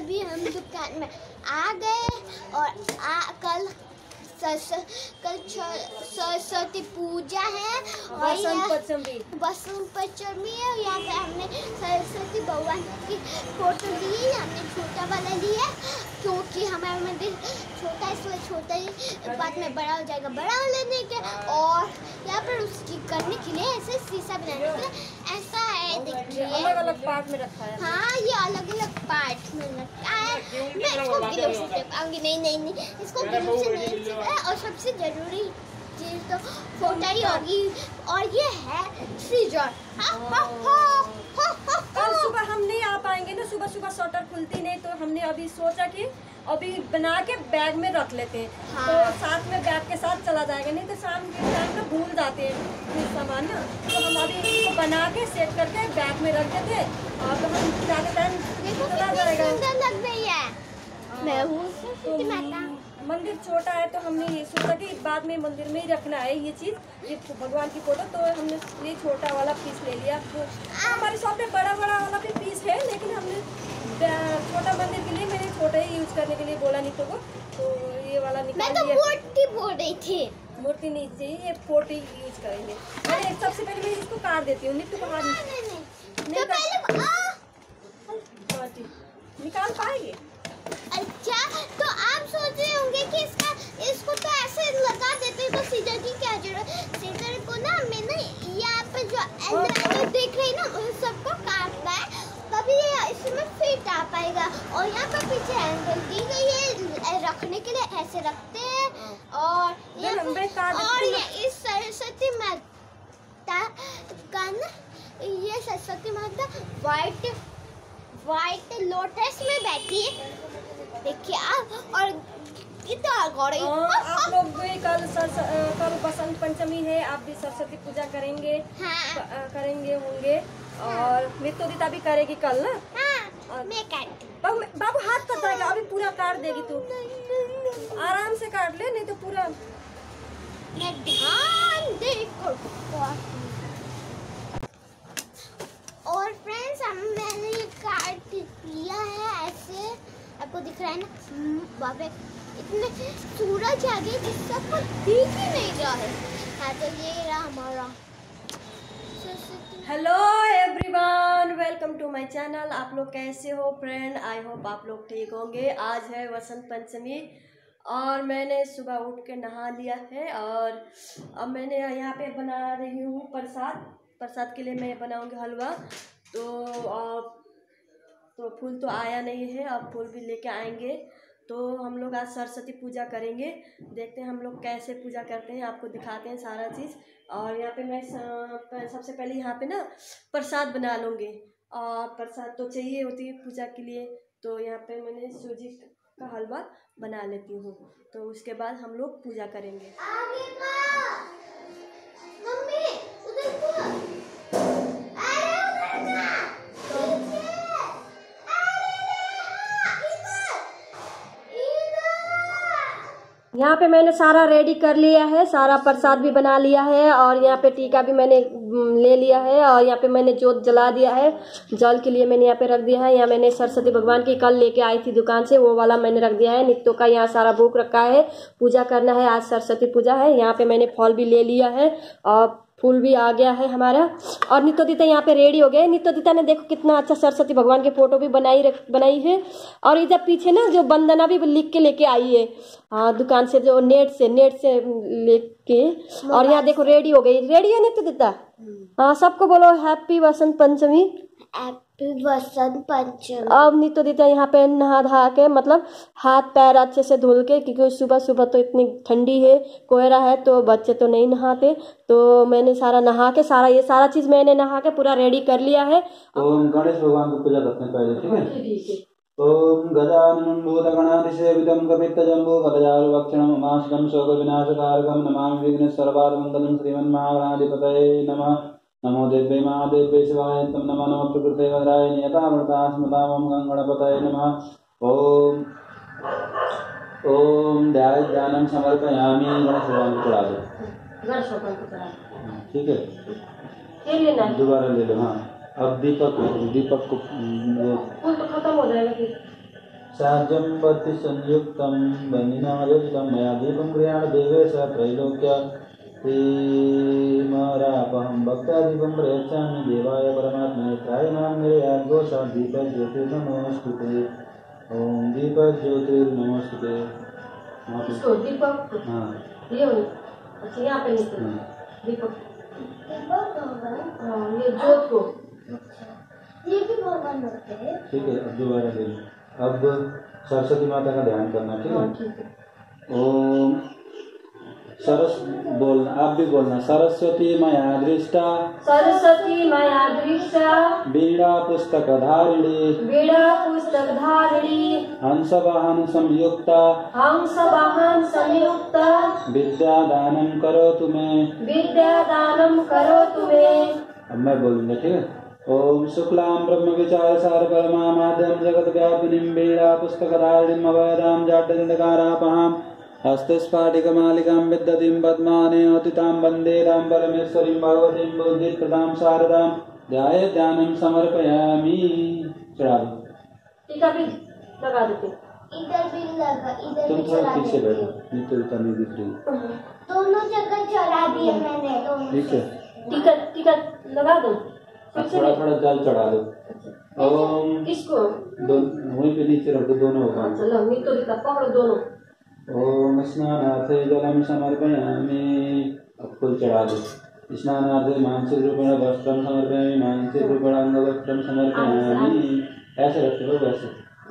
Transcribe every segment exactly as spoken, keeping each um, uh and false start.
अभी हम दुकान में आ गए और आ, कल कल सरस्वती पूजा है और बसंत पंचमी बसंत पंचमी है। यहाँ पे हमने सरस्वती भगवान की फोटो ली है, हमने छोटा वाला लिया क्योंकि हमारा मंदिर छोटा है, इसलिए छोटा ही बाद में बड़ा हो जाएगा, बड़ा लेने के। और यहाँ पर उसकी करने के लिए ऐसे शीशा बनाने के लिए ऐसा है, देखिए अलग अलग पार्ट में रखा है। हाँ, ये अलग अलग पार्ट में रखा है। मैं इसको ग्लू से चिपकाऊंगी, नहीं नहीं नहीं इसको ग्लू से नहीं चिपकाऊंगी। और सबसे जरूरी चीज तो फोटो ही होगी और ये है सीजर। कल सुबह हम नहीं आ पाएंगे ना, सुबह सुबह शटर खुलती नहीं, तो हमने अभी सोचा कि अभी बना के बैग में रख लेते हैं। हाँ। तो साथ में बैग के साथ चला जाएगा, नहीं तो शाम के टाइम में भूल जाते हैं सामान ना। तो हम अभी इसको बना के सेट करके बैग में रख देते और तो हम जाते टाइम चला जाएगा। लग रही है। मैं हूँ सरस्वती माता। मंदिर छोटा है तो हमने ये सोचा कि बाद में मंदिर में ही रखना है ये चीज़, ये भगवान की फोटो। तो हमने ये छोटा वाला पीस ले लिया। तो हमारी शॉप में बड़ा बड़ा वाला भी पीस है, लेकिन हमने छोटा मंदिर के लिए मैंने छोटा ही यूज करने के लिए बोला नीतू को, तो ये वाला निकाल दिया। मैं तो मूर्ति बोल रही थी। मूर्ति नहीं चाहिए, ये फोटो यूज करेंगे। अरे सबसे पहले मैं इसको काट देती हूँ। नीतू को निकाल पाएंगे। अच्छा, तो आप सोच रहे होंगे कि इसका इसको तो ऐसे लगा देते तो सीजर की क्या जरूरत। सीजर को ना मैंने यहाँ पे जो देख रही ना उन सबको काटना है, तभी ये इसमें फिट आ पाएगा। और यहाँ पर पीछे एंगल दी गई है रखने के लिए, ऐसे रखते हैं। और ये और ये इस सरस्वती माता का ना, ये सरस्वती माता व्हाइट व्हाइट लोटस में बैठी है, देखिए आप। और कितना गौरी आप लोग भी कल कल बसंत पंचमी है, आप भी सरस्वती पूजा करेंगे। हाँ। करेंगे होंगे। और नित्य दीता भी करेगी कल ना। हाँ, मैं काट बाबू बाबू हाथ कट जाएगा, अभी पूरा काट देगी तू। आराम से काट ले, नहीं तो पूरा मैं ध्यान देखो। और फ्रेंड्स, हम मैंने ये काट लिया है ऐसे, आपको दिख रहा है ना। बाबे इतने सूरज आ गए जिससे आपको दिख ही नहीं रहा है। हाँ, तो ये रहा हमारा। Hello everyone, welcome to my channel. आप लोग कैसे हो फ्रेंड? आई होप आप लोग ठीक होंगे। आज है वसंत पंचमी और मैंने सुबह उठ के नहा लिया है और अब मैंने यहाँ पे बना रही हूँ प्रसाद। प्रसाद के लिए मैं बनाऊँगी हलवा। तो अब तो फूल तो आया नहीं है, अब फूल भी लेके आएंगे। तो हम लोग आज सरस्वती पूजा करेंगे। देखते हैं हम लोग कैसे पूजा करते हैं, आपको दिखाते हैं सारा चीज़। और यहाँ पे मैं सबसे पहले यहाँ पे ना प्रसाद बना लूँगी। और प्रसाद तो चाहिए होती है पूजा के लिए, तो यहाँ पे मैंने सूजी का हलवा बना लेती हूँ। तो उसके बाद हम लोग पूजा करेंगे। यहाँ पे मैंने सारा रेडी कर लिया है, सारा प्रसाद भी बना लिया है और यहाँ पे टीका भी मैंने ले लिया है और यहाँ पे मैंने जोत जला दिया है। जल के लिए मैंने यहाँ पे रख दिया है। यहाँ मैंने सरस्वती भगवान की कल लेके आई थी दुकान से, वो वाला मैंने रख दिया है। नित्यों का यहाँ सारा बुक रखा है, पूजा करना है, आज सरस्वती पूजा है। यहाँ पे मैंने फल भी ले लिया है और फूल भी आ गया है हमारा। और नित्य दीता यहाँ पे रेडी हो गए। नित्य दीता ने देखो कितना अच्छा सरस्वती भगवान के फोटो भी बनाई बनाई है। और इधर पीछे ना जो वंदना भी लिख के लेके आई है, हाँ दुकान से, जो नेट से नेट से लेके। और यहाँ देखो रेडी हो गई। रेडी है नित्य दीता? हाँ, सबको बोलो हैप्पी वसंत पंचमी। हैप्पी वसंत पंचमी। अब नित्य दीता यहाँ पे नहा धा के, मतलब हाथ पैर अच्छे से धुल के, क्योंकि सुबह सुबह तो इतनी ठंडी है, कोहरा है, तो बच्चे तो नहीं नहाते। तो मैंने सारा नहा के, सारा ये सारा चीज मैंने नहा के पूरा रेडी कर लिया है। तो गणेश भगवान की पूजा करते हैं पहले, ठीक है? ओम गजाननं भूतगणाधिसेवितं कपित्थजम्बो फलचारुभक्षणं उमास्तं शोकविनाशकारकं नमामि विघ्नेश्वरपादमङ्गलं श्रीमन्महागणाधिपतये नमः। नमो देव्यै महादेव्यै शिवाय तं नमः। नमः प्रकृते वज्राय नियतामृता स्मृतामं गणपतये नमः। ओम ओम ध्याय ध्यानं समर्पयामि। गणेश भगवान को चढ़ा दो, गणेश भगवान को चढ़ा दो, ठीक है? ये लेना है, दोबारा ले लो। हाँ, अब दीपक दीपक को फूल तो खत्म हो जाएगा फिर। साज्यं भक्ति संयुक्तं बन्दिना योजितं मया दीपं गृहाण देवेश त्रैलोक्य प्रेमरापहं भक्तादीपं प्रयच्छामि देवाय परमात्मने त्रायमां निर्याद्घोषा दीपज्योतिर्नमोऽस्तुते। ओम दीपज्योतिर्नमोऽस्तुते। इसको दीपक हाँ ये वाली अच्छा यहाँ पे लिखते हैं दीपक हाँ ये ज्योत को ये भी भगवान होते हैं। ठीक है। अब दोबारा ले लो। अब सरस्वती माता का ध्यान करना। ठीक हाँ है। ठीक है। ओम सरस बोलना, आप भी बोलना। सरस्वती मया दृष्टा सरस्वती मया दृष्टा वीणा पुस्तक धारिणी वीणा पुस्तक धारिणी हंस वाहन संयुक्ता हंस वाहन संयुक्त विद्यादानं करोतु मे। विद्यादानं करोतु मे। अब मैं बोलूंगा। ठीक है। ओम शुक्लां ब्रह्म विचार सार परमा माध्यम जगत व्यापिनीं वीणा पुस्तक धारिणीं अवयदां जाड्यन्धकारापहां हस्तस्फाटिकमालिकां विद्यतीं पद्माने अतितां वन्दे तां परमेश्वरीं भगवतीं बुद्धिप्रदां शारदां ध्याये ध्यानं समर्पयामि। चढ़ा दो। टीका भी लगा देते इधर भी लगा, इधर तुम भी थोड़ा चढ़ा पीछे देती बैठो, हूँ। नहीं तो उतना नहीं दिख रही। दोनों जगह चढ़ा दिए मैंने दोनों। ठीक है। टीका टीका लगा दो अब थोड़ा थोड़ा जल चढ़ा दो। ओम किसको दो वहीं पे नीचे रख दो, दोनों होगा। चलो मितो टीका पकड़ो दोनों। ओम स्नानार्थे जलं समर्पयामि। अब फूल चढ़ा दो। स्नानार्थे मानसिक रूपेण वस्त्रं समर्पयामि मानसिक रूपेण अंगवस्त्रं समर्पयामि। ऐसे रखते हो वैसे।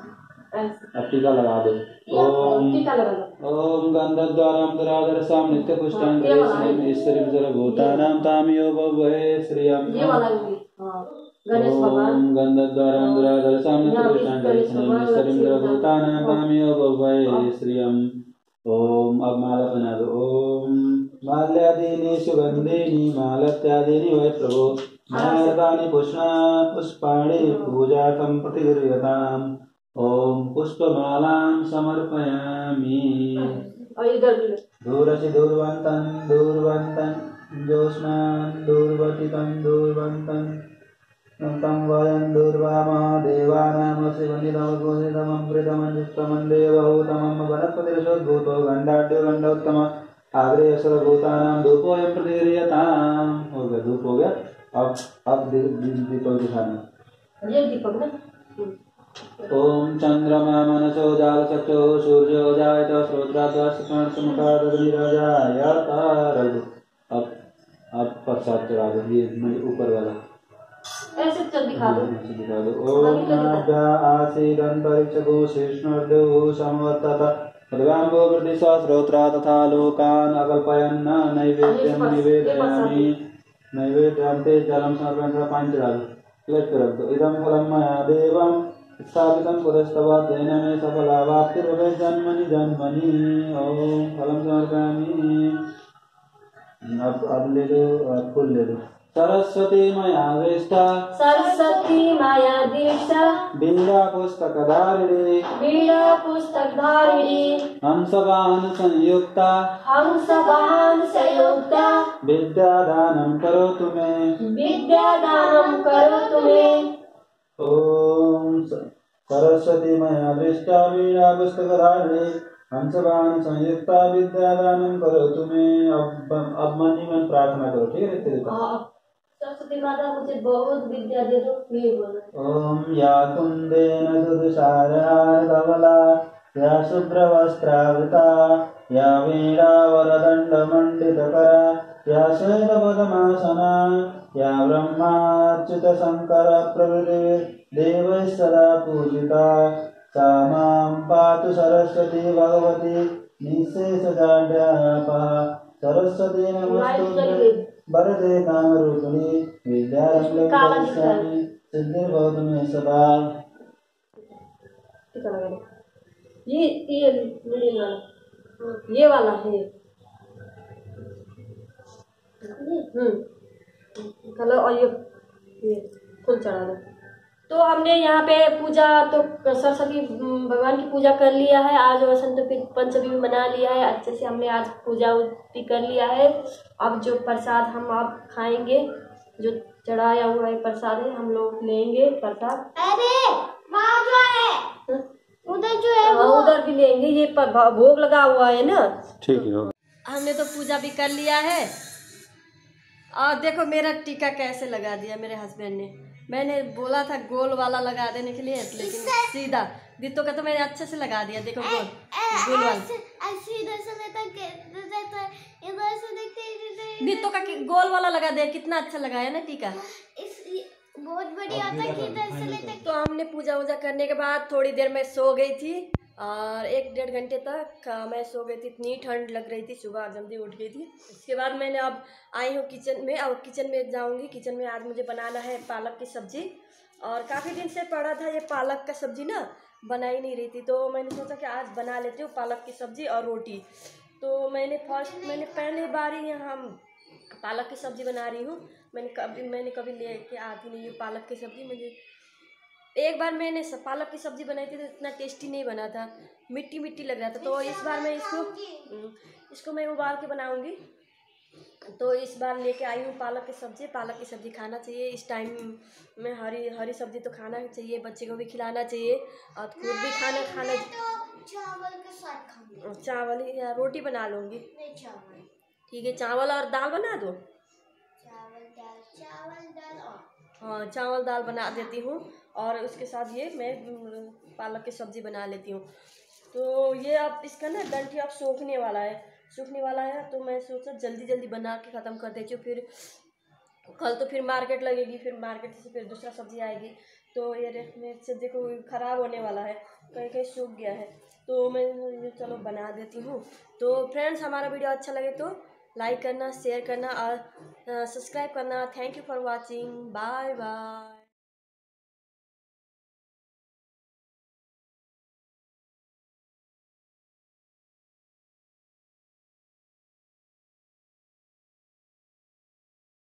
अब टीका लगा दो। ओम टीका लगा दो। ओम गंधद्वारां दुराधरसां नित्यपुष्टां ग्रहेष्णीं ईश्वरीं सर्वभूतानां तामियो भवे श्रियं। ये वाला भी हाँ गणेश भगवान। ओम गंधद्वारां दुराधरसां नित्यपुष्टां ग्रहेष्णीं ईश्वरीं सर्वभूतानां तामियो भवे श्रियं। ओम अब माला बना दो। ओम माल्यादीनि सुगंधीनि मालत्यादीनि वै प्रभो माल्यानि पुष्पा पुष्पाणि पूजार्थं प्रतिगृह्यताम्। ओम पुष्पमालां समर्पयामि। और इधर भी दूरसि दूर्वन्तं दूर्वन्तं ज्योत्स्नां दूर्वतितं दूर्वन्तं तं वयं दूर्वामः देवानामसि वनितमगुणितममृतमजुष्टमं देवहूतमं वनस्पतिरसोद्भूतो गन्धाढ्यो गन्धोत्तमः आग्रेय सर्वभूतानां धूपोऽयं प्रतिगृह्यताम्। हो गया, धूप हो गया। अब अब दीपक दिखाना। ये दीपक ना। ओम चंद्रमा मनसो जालचक्षो सूर्यो जायत श्रोत्राद्वासमुखादग्निराजायत। अब अब प्रसाद चढ़ा दो। ये ऊपर वाला ऐसे चल दिखा दो। ऐसे दिखा दो। ओम नाभ्या आसीदन्तरिक्षगो शिष्णुर्दो समवर्तत भगवान्भो वृद्धिसा श्रोत्रा तथा लोकान् अकल्पयन् नैवेद्यं निवेदयामि। नैवेद्यं ते जलं समर्पयन् पानी चढ़ा दो। प्लेट पे रख दो। इदं फलं मया देवं स्थापितं पुरस्तवात् तेन मे सफलावाप्तिर्भवेत् जन्मनि जन्मनि। ओम फलं समर्पयामि। अब अब ले लो, अब फूल ले लो। सरस्वती मया दृष्टा सरस्वती मया दृष्टा वीणा पुस्तक धारिणी वीणा पुस्तक धारिणी हंस वाहन संयुक्ता हंस वाहन संयुक्ता विद्यादानं करोतु मे। विद्यादानं करोतु मे। ओम सरस्वती मया दृष्टा वीणा पुस्तक धारिणी हंस वाहन संयुक्ता विद्यादानं करोतु मे। अब अब मन ही मन प्रार्थना करो। ठीक है। सरस्वती माता मुझे बहुत विद्या दे दो। ये बोलो। ओम या कुंदेन सुदुसारधवला या शुभ्रवस्त्रावृता या वीणा वरदण्डमण्डितकरा या श्वेतपद्मासना या ब्रह्माच्युत शंकर प्रभृतिर्देवैः सदा पूजिता सा मां पातु सरस्वती भगवती निःशेषजाड्यापः। सरस्वती नमस्तुभ्यं वरदे कामरूपिणी विद्यारम्भं करिष्यामि सिद्धिर्भवतु मे सदा। ये ये ये वाला है। हम्म चलो और ये ये फूल चढ़ा दो। तो हमने यहाँ पे पूजा तो सरस्वती भगवान की पूजा कर लिया है। आज वसंत पंचमी भी मना लिया है अच्छे से। हमने आज पूजा भी कर लिया है। अब जो प्रसाद हम आप खाएंगे, जो चढ़ाया हुआ है प्रसाद है, हम लोग लेंगे प्रसाद। अरे वहाँ जो है उधर लेंगे, ये प- भोग लगा हुआ है ना। ठीक है। हमने तो पूजा भी कर लिया है और देखो मेरा टीका कैसे लगा दिया मेरे हस्बैंड ने। मैंने बोला था गोल वाला लगा देने के लिए, लेकिन सीधा दीतो का तो मैंने अच्छे से लगा दिया। देखो गोल गोल वाला दीतो का गोल वाला लगा दिया, कितना अच्छा लगाया ना टीका। बहुत बढ़िया होता है कि इधर से लेते। तो हमने पूजा वूजा करने के बाद थोड़ी देर मैं सो गई थी और एक डेढ़ घंटे तक मैं सो गई थी, इतनी ठंड लग रही थी, सुबह जल्दी उठ गई थी। इसके बाद मैंने अब आई हूँ किचन में, और किचन में जाऊँगी। किचन में आज मुझे बनाना है पालक की सब्ज़ी, और काफ़ी दिन से पड़ा था ये पालक का सब्ज़ी ना, बना ही नहीं रही थी, तो मैंने सोचा कि आज बना लेती हूँ पालक की सब्ज़ी और रोटी। तो मैंने फर्स्ट मैंने पहली बार ही यहाँ पालक की सब्ज़ी बना रही हूँ। मैंने कभी मैंने कभी ले के आती नहीं ये पालक की सब्ज़ी। मुझे एक बार मैंने पालक की सब्ज़ी बनाई थी तो इतना टेस्टी नहीं बना था, मिट्टी मिट्टी लग रहा था। तो इस बार मैं इसको इसको मैं उबाल के बनाऊंगी। तो इस बार लेके आई हूँ पालक की सब्ज़ी। पालक की सब्ज़ी खाना चाहिए इस टाइम में, हरी हरी सब्ज़ी तो खाना चाहिए, बच्चे को भी खिलाना चाहिए और खुद भी खाना खाना चावल के साथ खाऊंगी। चावल या रोटी बना लूँगी। चावल ठीक है, चावल और दाल बना दो। चावल दाल चावल दाल और हाँ, चावल दाल बना देती हूँ और उसके साथ ये मैं पालक की सब्ज़ी बना लेती हूँ। तो ये अब इसका ना डंठी अब सूखने वाला है सूखने वाला है तो मैं सोचा जल्दी जल्दी बना के ख़त्म कर देती हूँ। फिर कल तो फिर मार्केट लगेगी, फिर मार्केट से फिर दूसरा सब्ज़ी आएगी, तो ये मेरे से देखो ख़राब होने वाला है, कहीं कहीं सूख गया है। तो मैं चलो बना देती हूँ। तो फ्रेंड्स, हमारा वीडियो अच्छा लगे तो लाइक करना, शेयर करना और सब्सक्राइब करना। Thank you for watching, bye bye.